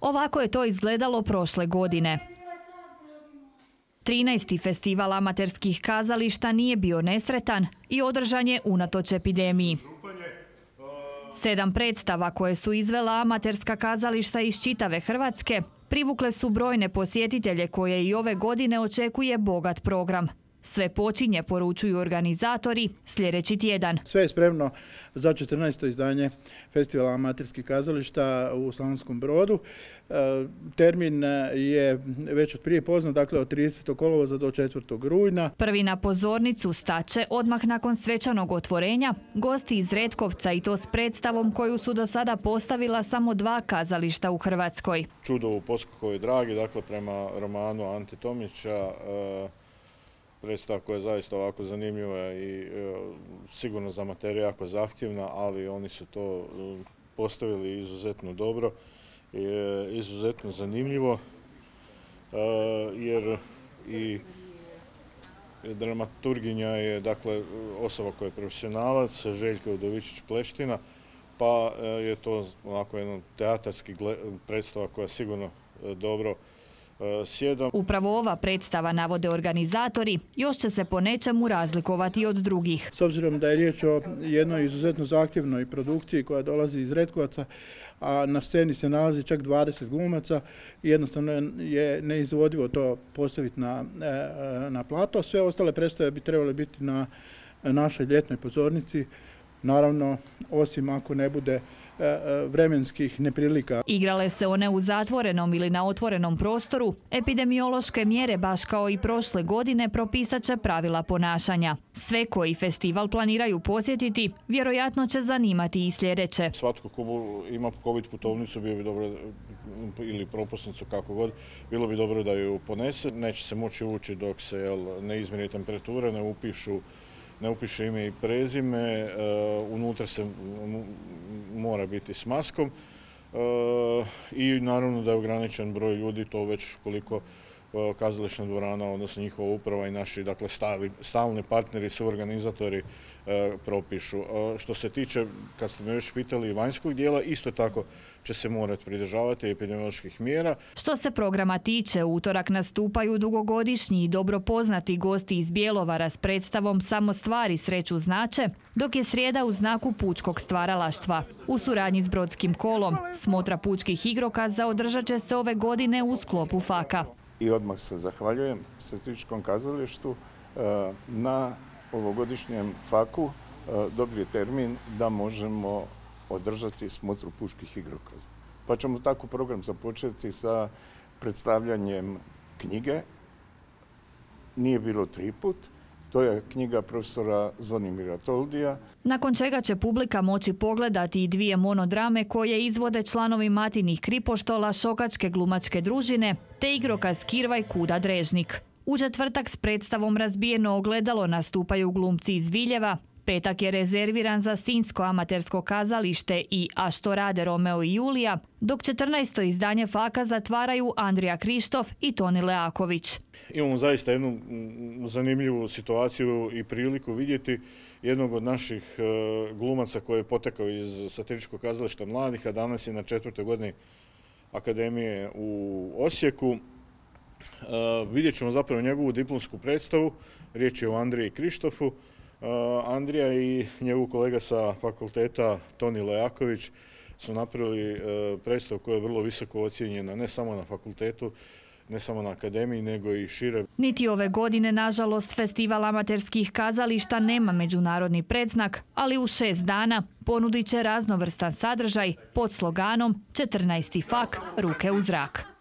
Ovako je to izgledalo prošle godine. 13. festival amaterskih kazališta nije bio nesretan i održan je unatoč epidemiji. 7 predstava koje su izvela amaterska kazališta iz čitave Hrvatske privukle su brojne posjetitelje koje i ove godine očekuje bogat program. Sve počinje, poručuju organizatori, sljedeći tjedan. Sve je spremno za 14. izdanje Festivala amaterskih kazališta u Slavonskom Brodu. Termin je već od prije poznat, dakle od 30. kolovoza do 4. rujna. Prvi na pozornicu staće odmah nakon svečanog otvorenja gosti iz Retkovca i to s predstavom koju su do sada postavila samo 2 kazališta u Hrvatskoj. Čudo u Poskokovoj dragi, dakle prema romanu Ante Tomića, predstava koja je zaista ovako zanimljiva i sigurno za materiju jako zahtjevna, ali oni su to postavili izuzetno dobro i izuzetno zanimljivo, jer i dramaturginja je dakle osoba koja je profesionalac, Željka Udovičić-Pleština, pa je to onako jedan teatarski predstava koja sigurno dobro sjeda. Upravo ova predstava, navode organizatori, još će se po nečemu razlikovati od drugih. S obzirom da je riječ o jednoj izuzetno zahtjevnoj produkciji koja dolazi iz Retkovaca, a na sceni se nalazi čak 20 glumaca, jednostavno je neizvodivo to postaviti na plato. Sve ostale predstave bi trebale biti na našoj ljetnoj pozornici, naravno osim ako ne bude vremenskih neprilika. Igrale se one u zatvorenom ili na otvorenom prostoru, epidemiološke mjere, baš kao i prošle godine, propisat će pravila ponašanja. Sve koji festival planiraju posjetiti vjerojatno će zanimati i sljedeće. Svatko ko ima COVID putovnicu bio bi dobro, ili propusnicu, kako god, bilo bi dobro da ju ponese. Neće se moći ući dok se ne izmjeri temperatura, ne upiše ime i prezime, unutra se mora biti s maskom i naravno da je ograničen broj ljudi, to već koliko kazališna dvorana, odnosno njihova uprava i naši dakle, stalni partneri, suorganizatori propišu. Što se tiče, kad ste me već pitali, vanjskog dijela, isto tako će se morati pridržavati epidemioloških mjera. Što se programa tiče, u utorak nastupaju dugogodišnji i dobro poznati gosti iz Bjelovara s predstavom Samo stvari sreću znače, dok je srijeda u znaku pučkog stvaralaštva. U suradnji s Brodskim kolom, smotra pučkih igrokaza održat će se ove godine u sklopu FAK-a. I odmah se zahvaljujem Satiričkom kazalištu na ovogodišnjem FAK-u dobili termin da možemo održati smotru pučkih igrokaza. Pa ćemo tako program započeti sa predstavljanjem knjige. Nije bilo 3 put. To je knjiga profesora Zvonimira Toldija. Nakon čega će publika moći pogledati i 2 monodrame koje izvode članovi Matinih Kripoštola Šokačke glumačke družine te igrokaz Kirvaj Kuda Drežnik. U četvrtak s predstavom Razbijeno ogledalo nastupaju glumci iz Viljeva. Petak je rezerviran za Sinjsko amatersko kazalište i A što rade Romeo i Julija, dok 14. izdanje FAK-a zatvaraju Andrija Krištof i Toni Leaković. Imamo zaista jednu zanimljivu situaciju i priliku vidjeti jednog od naših glumaca koji je potekao iz Satiričkog kazališta mladih, a danas je na 4. godini Akademije u Osijeku. Vidjet ćemo zapravo njegovu diplomsku predstavu, riječ je o Andriji Krištofu. Andrija i njegov kolega sa fakulteta Toni Leaković su napravili predstavu koja je vrlo visoko ocijenjena, ne samo na fakultetu, ne samo na akademiji, nego i šire. Niti ove godine, nažalost, festival amaterskih kazališta nema međunarodni predznak, ali u 6 dana ponudit će raznovrstan sadržaj pod sloganom 14. FAK, ruke u zrak.